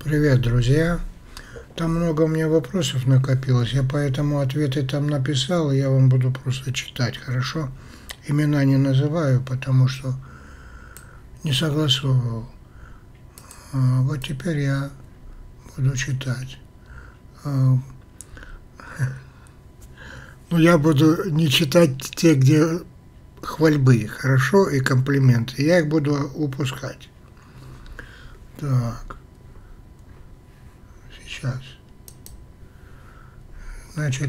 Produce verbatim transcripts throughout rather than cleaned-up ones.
Привет, друзья! Там много у меня вопросов накопилось, я поэтому ответы там написал, и я вам буду просто читать, хорошо? Имена не называю, потому что не согласовывал. А, вот теперь я буду читать. А, ну, я буду не читать те, где хвальбы, хорошо, и комплименты. Я их буду упускать. Так. Сейчас. Значит,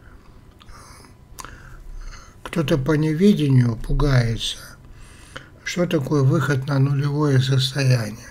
кто-то по неведению пугается. Что такое выход на нулевое состояние?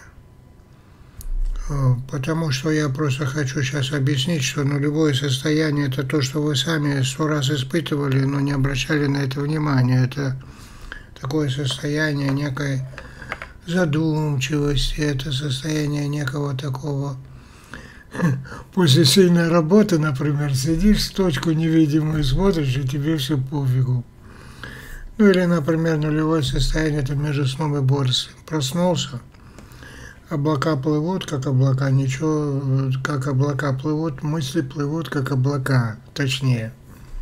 Потому что я просто хочу сейчас объяснить, что нулевое состояние – это то, что вы сами сто раз испытывали, но не обращали на это внимания. Это такое состояние некой задумчивости, это состояние некого такого... После сильной работы, например, сидишь в точку невидимую, смотришь, и тебе все пофигу. Ну или, например, нулевое состояние – это между сном и бодрством. Проснулся, облака плывут, как облака, ничего, как облака плывут, мысли плывут, как облака, точнее.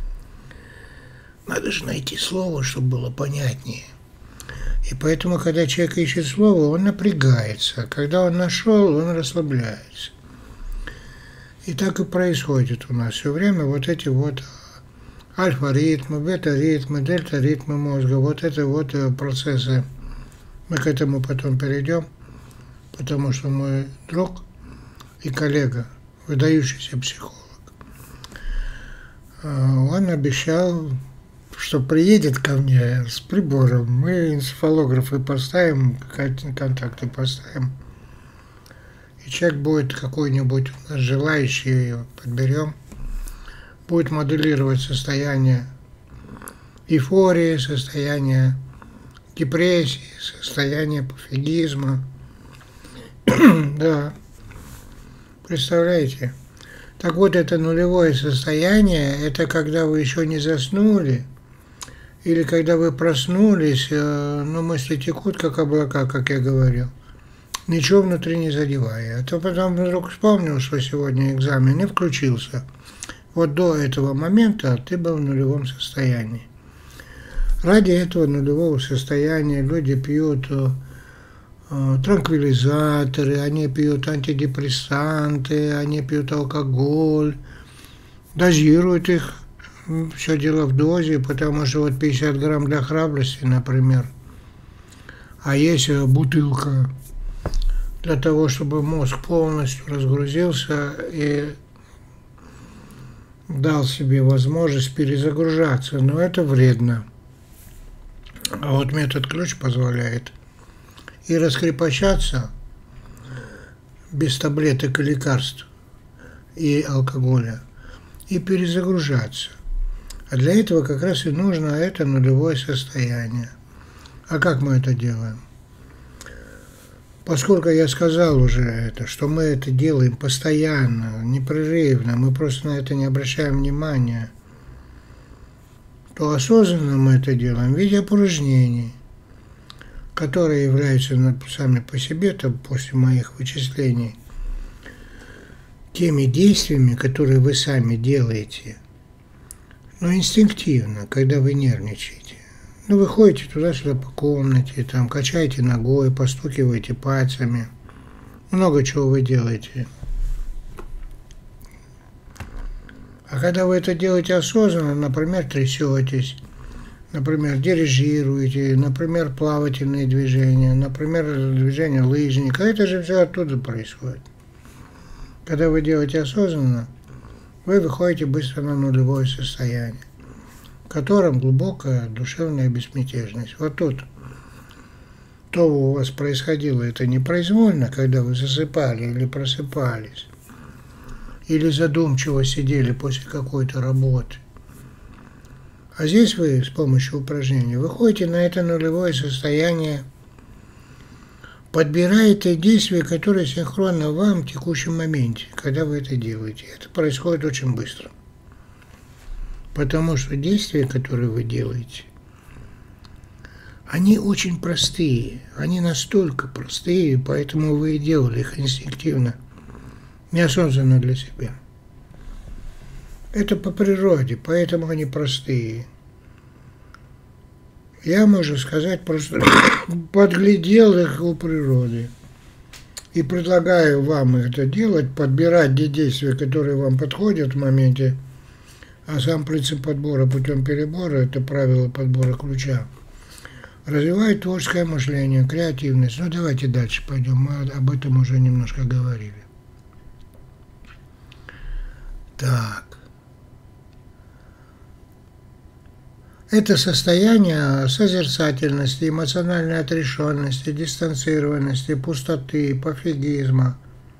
Надо же найти слово, чтобы было понятнее. И поэтому, когда человек ищет слово, он напрягается. Когда он нашел, он расслабляется. И так и происходит у нас все время вот эти вот альфа-ритмы, бета-ритмы, дельта-ритмы мозга, вот это вот процессы. Мы к этому потом перейдем, потому что мой друг и коллега, выдающийся психолог, он обещал, что приедет ко мне с прибором, мы энцефалографы поставим, контакты поставим. И человек будет какой-нибудь у нас желающий, подберем, будет моделировать состояние эйфории, состояние депрессии, состояние пофигизма. Да, представляете? Так вот, это нулевое состояние, это когда вы еще не заснули, или когда вы проснулись, но мысли текут, как облака, как я говорил. Ничего внутри не задевая. А то потом вдруг вспомнил, что сегодня экзамен, и включился. Вот до этого момента ты был в нулевом состоянии. Ради этого нулевого состояния люди пьют э, транквилизаторы, они пьют антидепрессанты, они пьют алкоголь, дозируют их. Все дело в дозе, потому что вот пятьдесят грамм для храбрости, например, а есть бутылка для того, чтобы мозг полностью разгрузился и дал себе возможность перезагружаться. Но это вредно. А вот метод ключ позволяет и раскрепощаться без таблеток и лекарств и алкоголя, и перезагружаться. А для этого как раз и нужно это нулевое состояние. А как мы это делаем? Поскольку я сказал уже это, что мы это делаем постоянно, непрерывно, мы просто на это не обращаем внимания, то осознанно мы это делаем в виде упражнений, которые являются сами по себе, то после моих вычислений, теми действиями, которые вы сами делаете, но инстинктивно, когда вы нервничаете. Ну, вы ходите туда-сюда по комнате, там, качаете ногой, постукиваете пальцами. Много чего вы делаете. А когда вы это делаете осознанно, например, трясетесь, например, дирижируете, например, плавательные движения, например, движение лыжника, это же все оттуда происходит. Когда вы делаете осознанно, вы выходите быстро на нулевое состояние, в котором глубокая душевная безмятежность. Вот тут то у вас происходило, это непроизвольно, когда вы засыпали или просыпались, или задумчиво сидели после какой-то работы. А здесь вы с помощью упражнений выходите на это нулевое состояние, подбираете действия, которые синхронны вам в текущем моменте, когда вы это делаете. Это происходит очень быстро. Потому что действия, которые вы делаете, они очень простые. Они настолько простые, поэтому вы и делали их инстинктивно. неосознанно для себя. Это по природе, поэтому они простые. Я, можно сказать, просто подглядел их у природы. И предлагаю вам это делать, подбирать те действия, которые вам подходят в моменте. А сам принцип подбора путем перебора – это правило подбора ключа. Развивает творческое мышление, креативность. Ну, давайте дальше пойдем. Мы об этом уже немножко говорили. Так. Это состояние созерцательности, эмоциональной отрешенности, дистанцированности, пустоты, пофигизма.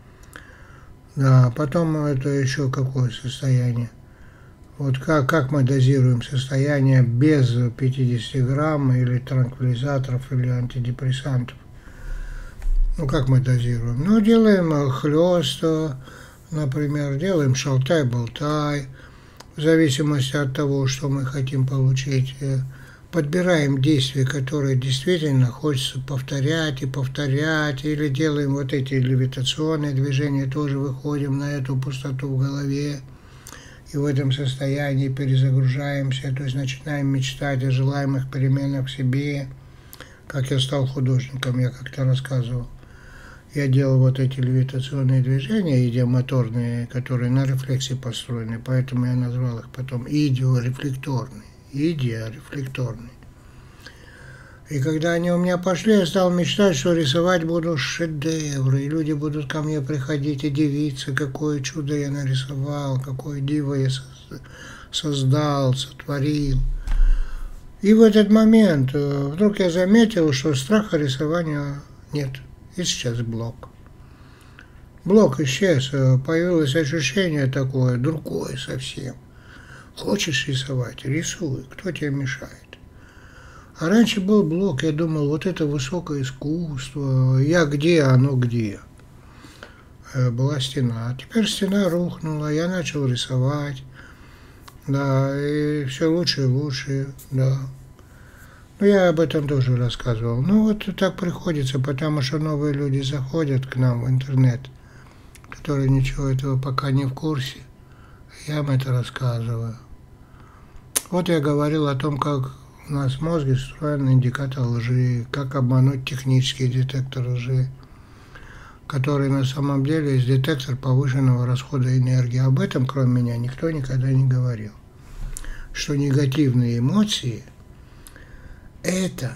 Да, потом это еще какое состояние? Вот как, как мы дозируем состояние без пятидесяти грамм или транквилизаторов, или антидепрессантов? Ну, как мы дозируем? Ну, делаем хлёст, например, делаем шалтай-болтай, в зависимости от того, что мы хотим получить. Подбираем действия, которые действительно хочется повторять и повторять, или делаем вот эти левитационные движения, тоже выходим на эту пустоту в голове, и в этом состоянии перезагружаемся, то есть начинаем мечтать о желаемых переменах в себе. Как я стал художником, я как-то рассказывал. Я делал вот эти левитационные движения, идиомоторные, которые на рефлексе построены, поэтому я назвал их потом идиорефлекторные. Идиорефлекторные. И когда они у меня пошли, я стал мечтать, что рисовать буду шедевры, и люди будут ко мне приходить и дивиться, какое чудо я нарисовал, какое диво я создал, сотворил. И в этот момент вдруг я заметил, что страха рисования нет. И сейчас блок. Блок исчез, появилось ощущение такое, другое совсем. Хочешь рисовать? Рисуй, кто тебе мешает? А раньше был блок, я думал, вот это высокое искусство, я где, оно где. Была стена, а теперь стена рухнула, я начал рисовать, да, и все лучше и лучше, да. Ну, я об этом тоже рассказывал. Ну, вот так приходится, потому что новые люди заходят к нам в интернет, которые ничего этого пока не в курсе. Я им это рассказываю. Вот я говорил о том, как у нас в мозге встроен индикатор лжи, как обмануть технический детектор лжи, который на самом деле есть детектор повышенного расхода энергии. Об этом, кроме меня, никто никогда не говорил. Что негативные эмоции – это,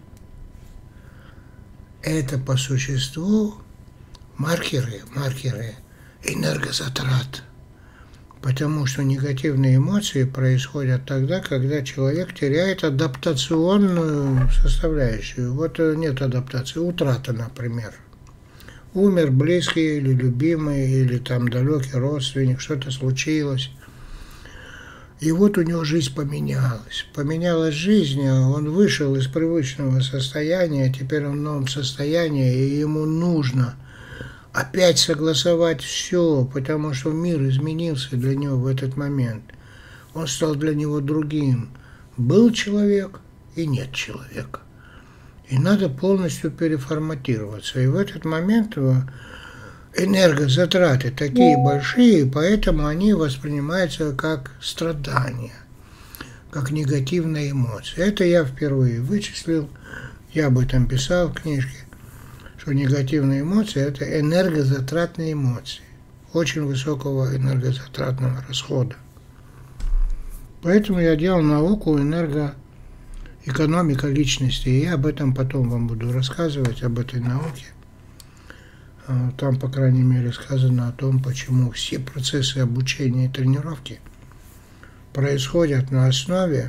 это по существу маркеры, маркеры энергозатрат. Потому что негативные эмоции происходят тогда, когда человек теряет адаптационную составляющую. Вот нет адаптации, утрата, например. Умер близкий или любимый, или там далекий родственник, что-то случилось. И вот у него жизнь поменялась. Поменялась жизнь, он вышел из привычного состояния, теперь он в новом состоянии, и ему нужно опять согласовать все, потому что мир изменился для него в этот момент. Он стал для него другим. Был человек и нет человека. И надо полностью переформатироваться. И в этот момент энергозатраты такие большие, поэтому они воспринимаются как страдания, как негативные эмоции. Это я впервые вычислил, я об этом писал в книжке, что негативные эмоции – это энергозатратные эмоции, очень высокого энергозатратного расхода. Поэтому я делал науку энергоэкономика личности, и я об этом потом вам буду рассказывать, об этой науке. Там, по крайней мере, сказано о том, почему все процессы обучения и тренировки происходят на основе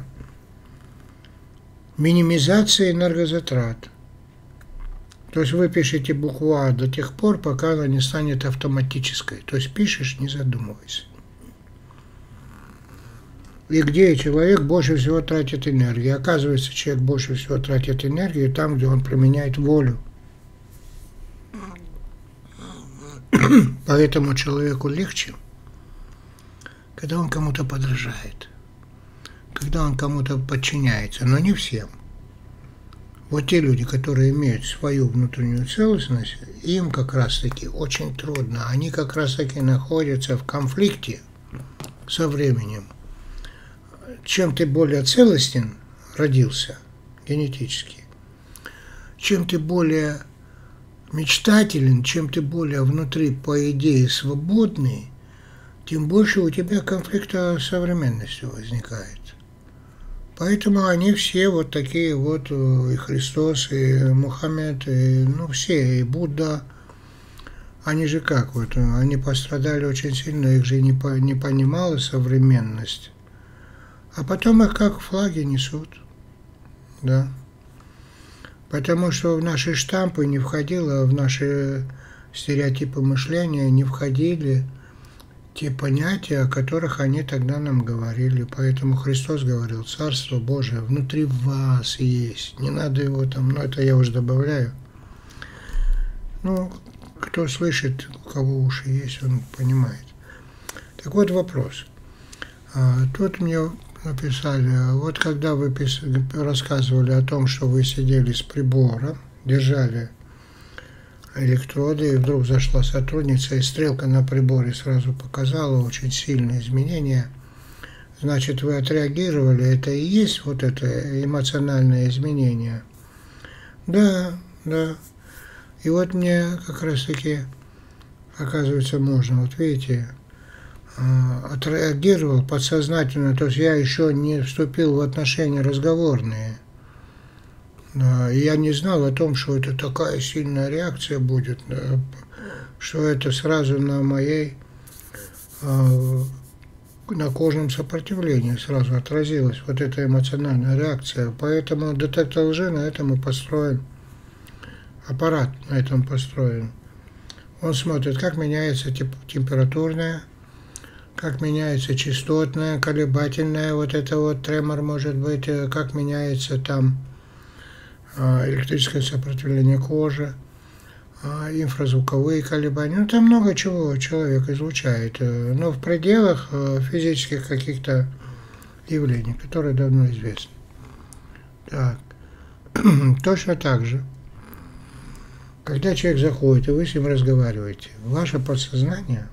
минимизации энергозатрат. То есть вы пишете букву А до тех пор, пока она не станет автоматической. То есть пишешь, не задумывайся. И где человек больше всего тратит энергию? Оказывается, человек больше всего тратит энергию там, где он применяет волю. Поэтому человеку легче, когда он кому-то подражает, когда он кому-то подчиняется, но не всем. Вот те люди, которые имеют свою внутреннюю целостность, им как раз-таки очень трудно. Они как раз-таки находятся в конфликте со временем. Чем ты более целостен родился генетически, чем ты более мечтателен, чем ты более внутри, по идее, свободный, тем больше у тебя конфликта с современностью возникает. Поэтому они все вот такие вот, и Христос, и Мухаммед, и, ну, все, и Будда. Они же как, вот, они пострадали очень сильно, их же не, по, не понимала современность. А потом их как флаги несут, да. Потому что в наши штампы не входило, в наши стереотипы мышления не входили те понятия, о которых они тогда нам говорили. Поэтому Христос говорил, Царство Божие внутри вас есть. Не надо его там, ну это я уже добавляю. Ну, кто слышит, у кого уши есть, он понимает. Так вот вопрос. Тут мне написали, вот когда вы рассказывали о том, что вы сидели с прибором, держали электроды, и вдруг зашла сотрудница, и стрелка на приборе сразу показала очень сильные изменения. Значит, вы отреагировали, это и есть вот это эмоциональное изменение? Да, да. И вот мне как раз-таки, оказывается, можно, вот видите, отреагировал подсознательно, то есть я еще не вступил в отношения разговорные. Да, и я не знал о том, что это такая сильная реакция будет, да, что это сразу на моей, на кожном сопротивлении сразу отразилась вот эта эмоциональная реакция. Поэтому детектор лжи на этом и построен, аппарат на этом построен. Он смотрит, как меняется температурная, как меняется частотная, колебательная, вот это вот тремор может быть, как меняется там электрическое сопротивление кожи, инфразвуковые колебания. Ну, там много чего человек излучает, но в пределах физических каких-то явлений, которые давно известны. Так. Точно так же, когда человек заходит, и вы с ним разговариваете, ваше подсознание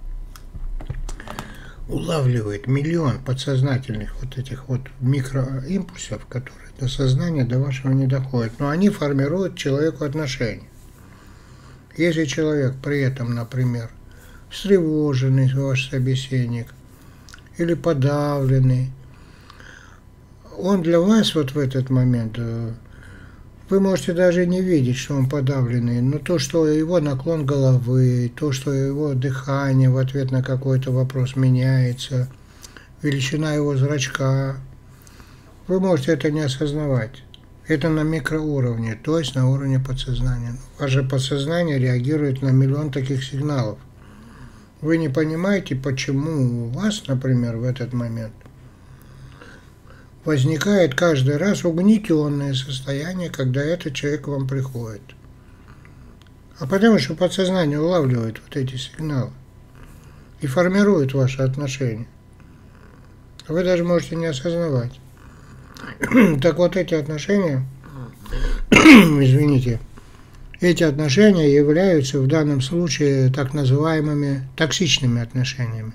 улавливает миллион подсознательных вот этих вот микроимпульсов, которые до сознания, до вашего не доходят. Но они формируют человеку отношения. Если человек при этом, например, встревоженный, ваш собеседник, или подавленный, он для вас вот в этот момент, вы можете даже не видеть, что он подавленный, но то, что его наклон головы, то, что его дыхание в ответ на какой-то вопрос меняется, величина его зрачка, вы можете это не осознавать. Это на микроуровне, то есть на уровне подсознания. Ваше подсознание реагирует на миллион таких сигналов. Вы не понимаете, почему у вас, например, в этот момент возникает каждый раз угнетенное состояние, когда этот человек к вам приходит. А потому что подсознание улавливает вот эти сигналы и формирует ваши отношения. Вы даже можете не осознавать. Так вот эти отношения, извините, эти отношения являются в данном случае так называемыми токсичными отношениями.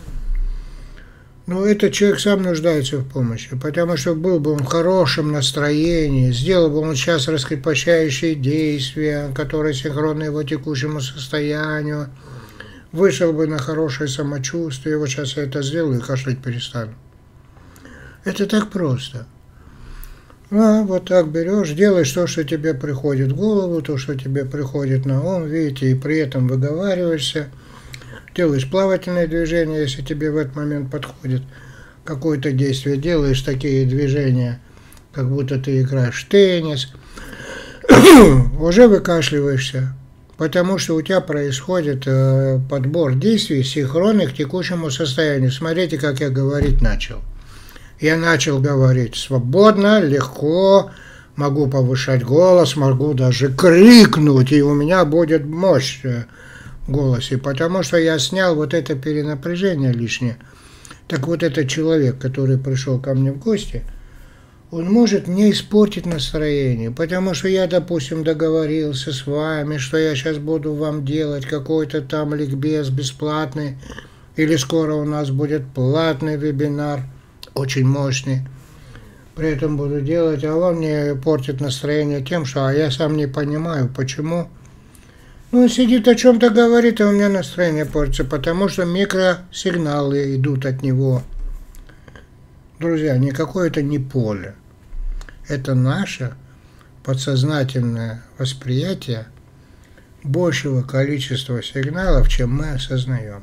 Но этот человек сам нуждается в помощи, потому что был бы он в хорошем настроении, сделал бы он сейчас раскрепощающие действия, которые синхронны его текущему состоянию, вышел бы на хорошее самочувствие, вот сейчас я это сделаю и кашлять перестану. Это так просто. А, вот так берешь, делаешь то, что тебе приходит в голову, то, что тебе приходит на ум, видите, и при этом выговариваешься. Делаешь плавательные движения, если тебе в этот момент подходит какое-то действие. Делаешь такие движения, как будто ты играешь в теннис. Уже выкашливаешься, потому что у тебя происходит э, подбор действий синхронных к текущему состоянию. Смотрите, как я говорить начал. Я начал говорить свободно, легко, могу повышать голос, могу даже крикнуть, и у меня будет мощь в голосе, потому что я снял вот это перенапряжение лишнее. Так вот этот человек, который пришел ко мне в гости, он может мне испортить настроение, потому что я, допустим, договорился с вами, что я сейчас буду вам делать какой-то там ликбез бесплатный, или скоро у нас будет платный вебинар, очень мощный. При этом буду делать, а он мне портит настроение тем, что а я сам не понимаю, почему. Ну, он сидит о чем-то говорит, а у меня настроение портится, потому что микросигналы идут от него. Друзья, никакое это не поле. Это наше подсознательное восприятие большего количества сигналов, чем мы осознаем.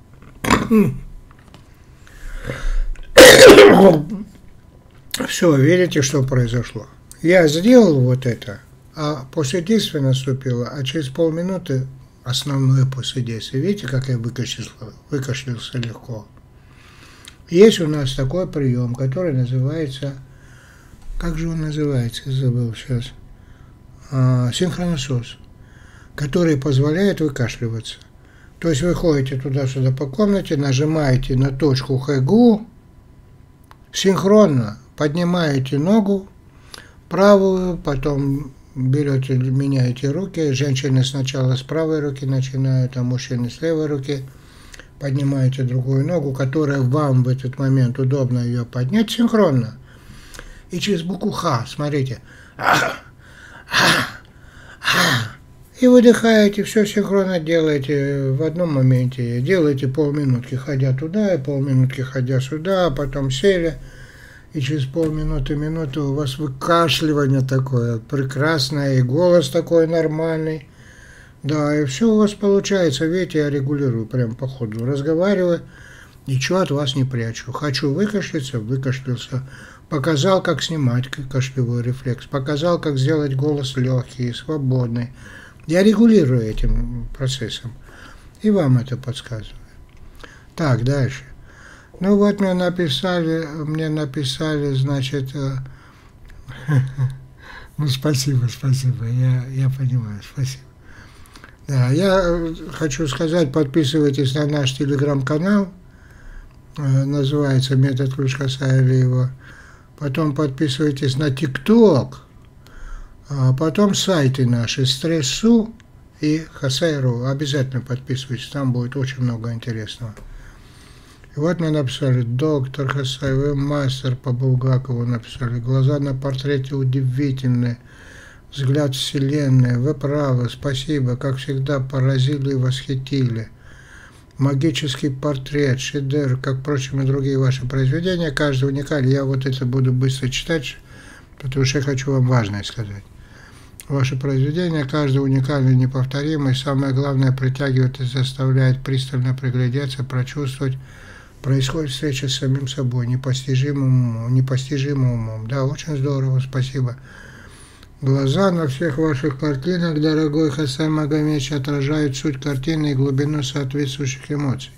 Все, видите, что произошло? Я сделал вот это, а после действия наступило, а через полминуты основное после действия. Видите, как я выкашлялся, выкашлялся легко? Есть у нас такой прием, который называется, как же он называется, забыл сейчас, а, синхроносос, который позволяет выкашливаться. То есть вы ходите туда-сюда по комнате, нажимаете на точку ХЭГУ, синхронно поднимаете ногу правую, потом берете, меняете руки, женщины сначала с правой руки начинают, а мужчины с левой руки. Поднимаете другую ногу, которая вам в этот момент удобно ее поднять синхронно. И через букву Х, смотрите. И выдыхаете, все синхронно делаете в одном моменте. Делаете полминутки, ходя туда, и полминутки, ходя сюда, а потом сели. И через полминуты, минуты у вас выкашливание такое прекрасное, и голос такой нормальный. Да, и все у вас получается, видите, я регулирую прям по ходу, разговариваю, ничего от вас не прячу. Хочу выкашляться, выкашлялся. Показал, как снимать кашлевой рефлекс, показал, как сделать голос легкий, свободный. Я регулирую этим процессом, и вам это подсказываю. Так, дальше. Ну вот мне написали, мне написали, значит, ну спасибо, спасибо, я, я понимаю, спасибо. Да, я хочу сказать, подписывайтесь на наш телеграм-канал, называется «Метод Ключ Хасаилиева». Потом подписывайтесь на ТикТок, а потом сайты наши Стрессу и Хасай.ру. Обязательно подписывайтесь, там будет очень много интересного. И вот мне написали: доктор Хасай, вы мастер, по Булгакову написали. Глаза на портрете удивительные. Взгляд вселенной, вы правы, спасибо, как всегда поразили и восхитили. Магический портрет, шедевр, как, впрочем, и другие ваши произведения, каждый уникален. Я вот это буду быстро читать, потому что я хочу вам важное сказать. Ваши произведения, каждый уникальный, неповторимый, самое главное, притягивает и заставляет пристально приглядеться, прочувствовать. Происходит встреча с самим собой, непостижимым умом, непостижимым умом. Да, очень здорово, спасибо. Глаза на всех ваших картинах, дорогой Хасай Магомедович, отражают суть картины и глубину соответствующих эмоций.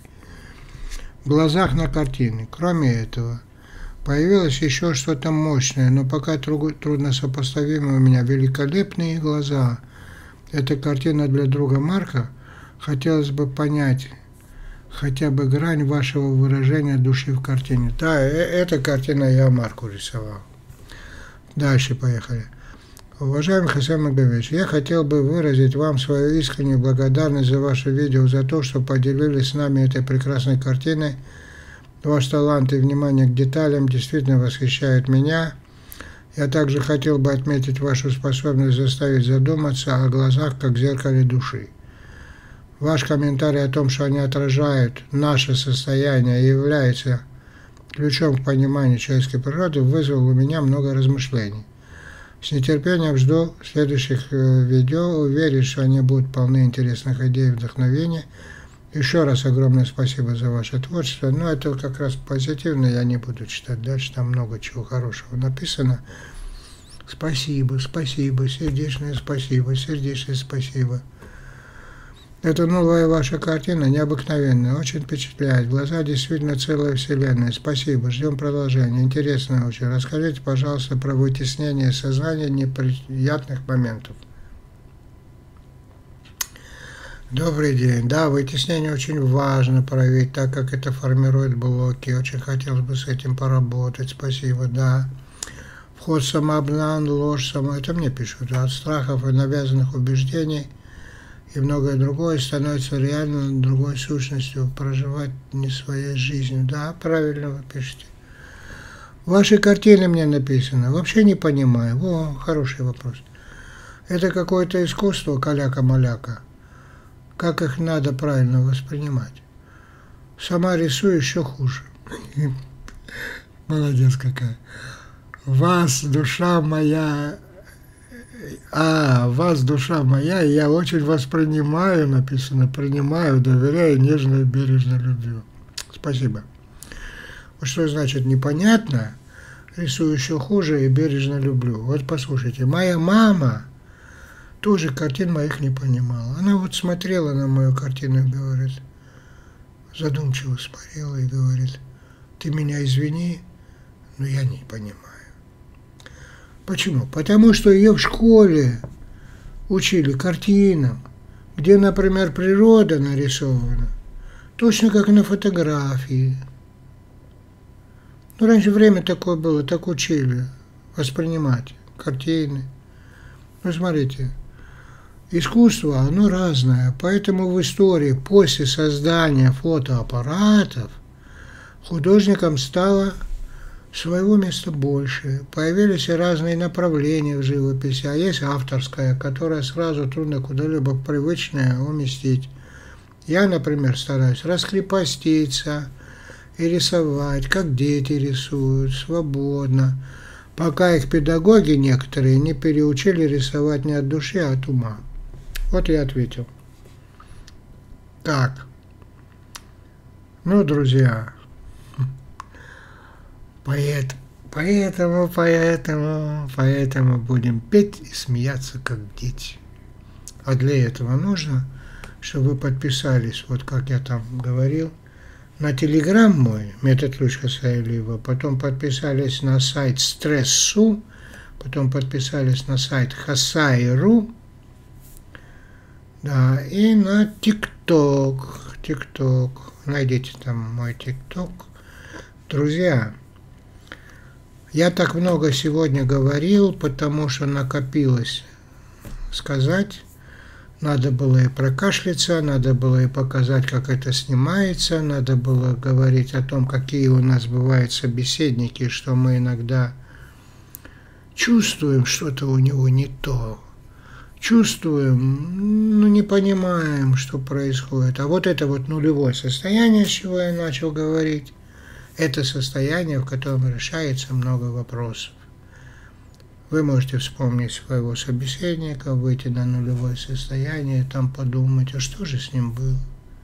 В глазах на картине, кроме этого, появилось еще что-то мощное, но пока трудно сопоставимое у меня. Великолепные глаза. Эта картина для друга Марка. Хотелось бы понять хотя бы грань вашего выражения души в картине. Да, эта картина я Марку рисовал. Дальше поехали. Уважаемый Хасай Магомедович, я хотел бы выразить вам свою искреннюю благодарность за ваше видео, за то, что поделились с нами этой прекрасной картиной. Ваш талант и внимание к деталям действительно восхищают меня. Я также хотел бы отметить вашу способность заставить задуматься о глазах как зеркале души. Ваш комментарий о том, что они отражают наше состояние и являются ключом к пониманию человеческой природы, вызвал у меня много размышлений. С нетерпением жду следующих видео, уверен, что они будут полны интересных идей и вдохновения. Еще раз огромное спасибо за ваше творчество. Но это как раз позитивно, я не буду читать дальше, там много чего хорошего написано. Спасибо, спасибо, сердечное спасибо, сердечное спасибо. Это новая ваша картина, необыкновенная, очень впечатляет. Глаза действительно целая вселенная. Спасибо, ждем продолжения. Интересно очень. Расскажите, пожалуйста, про вытеснение сознания неприятных моментов. Добрый день. Да, вытеснение очень важно проявить, так как это формирует блоки. Очень хотелось бы с этим поработать. Спасибо, да. вход в самообман, ложь, само... это мне пишут, от страхов и навязанных убеждений и многое другое становится реально другой сущностью, проживать не своей жизнью. Да, правильно вы пишете. Ваши картины мне написаны, вообще не понимаю. О, хороший вопрос. Это какое-то искусство, каляка-маляка. Как их надо правильно воспринимать? Сама рисую еще хуже. Молодец какая. Вас, душа моя... А, вас, душа моя, я очень воспринимаю, написано, принимаю, доверяю, нежно и бережно люблю. Спасибо. Вот что значит непонятно, рисую еще хуже и бережно люблю. Вот послушайте, моя мама тоже картин моих не понимала. Она вот смотрела на мою картину и говорит, задумчиво смотрела и говорит, ты меня извини, но я не понимаю. Почему? Потому что ее в школе учили картинам, где, например, природа нарисована, точно как на фотографии. Ну, раньше время такое было, так учили воспринимать картины. Ну, смотрите, искусство, оно разное, поэтому в истории после создания фотоаппаратов художникам стало своего места больше. Появились и разные направления в живописи, а есть авторская, которая сразу трудно куда-либо привычное уместить. Я, например, стараюсь раскрепоститься и рисовать, как дети рисуют, свободно, пока их педагоги некоторые не переучили рисовать не от души, а от ума. Вот я ответил. Так. Ну, друзья, поэт, поэтому, поэтому, поэтому будем петь и смеяться, как дети. А для этого нужно, чтобы вы подписались, вот как я там говорил, на телеграм мой, метод ключ Хасаилиева, потом подписались на сайт Стрессу, потом подписались на сайт Хасай.ру, да, и на ТикТок, ТикТок, найдите там мой ТикТок. Друзья, я так много сегодня говорил, потому что накопилось сказать. Надо было и прокашляться, надо было и показать, как это снимается, надо было говорить о том, какие у нас бывают собеседники, что мы иногда чувствуем что-то у него не то, чувствуем, но не понимаем, что происходит. А вот это вот нулевое состояние, с чего я начал говорить, это состояние, в котором решается много вопросов. Вы можете вспомнить своего собеседника, выйти на нулевое состояние, там подумать, а что же с ним было?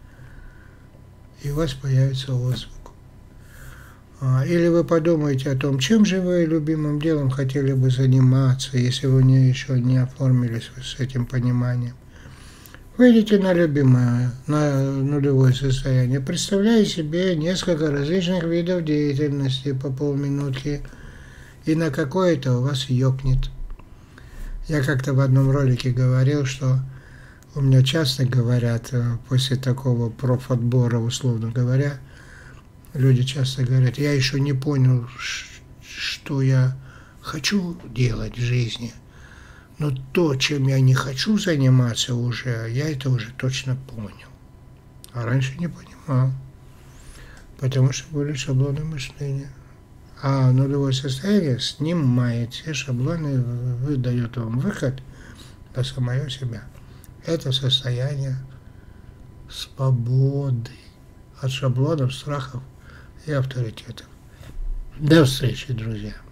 И у вас появится отзвук. Или вы подумаете о том, чем же вы любимым делом хотели бы заниматься, если вы не, еще не оформились с этим пониманием. Выйдите на любимое, на нулевое состояние. Представляете себе несколько различных видов деятельности по полминутки, и на какое-то у вас ёкнет. Я как-то в одном ролике говорил, что у меня часто говорят, после такого профотбора, условно говоря, люди часто говорят, я еще не понял, что я хочу делать в жизни, но то, чем я не хочу заниматься уже, я это уже точно понял. А раньше не понимал, потому что были шаблоны мышления. А нулевое состояние снимает все шаблоны, выдает вам выход на самое себя. Это состояние свободы от шаблонов, страхов и авторитетов. До встречи, друзья!